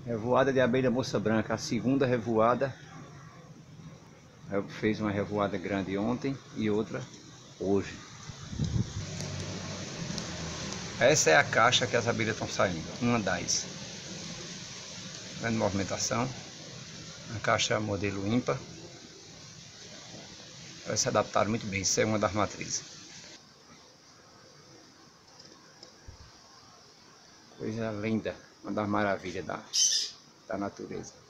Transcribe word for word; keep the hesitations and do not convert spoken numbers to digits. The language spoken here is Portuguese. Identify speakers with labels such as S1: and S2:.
S1: Revoada de abelha moça branca, a segunda revoada. Eu fiz uma revoada grande ontem e outra hoje. Essa é a caixa que as abelhas estão saindo, uma das. Grande movimentação. A caixa modelo ímpar. Elas se adaptaram muito bem, isso é uma das matrizes. Coisa linda, uma das maravilhas da, da natureza.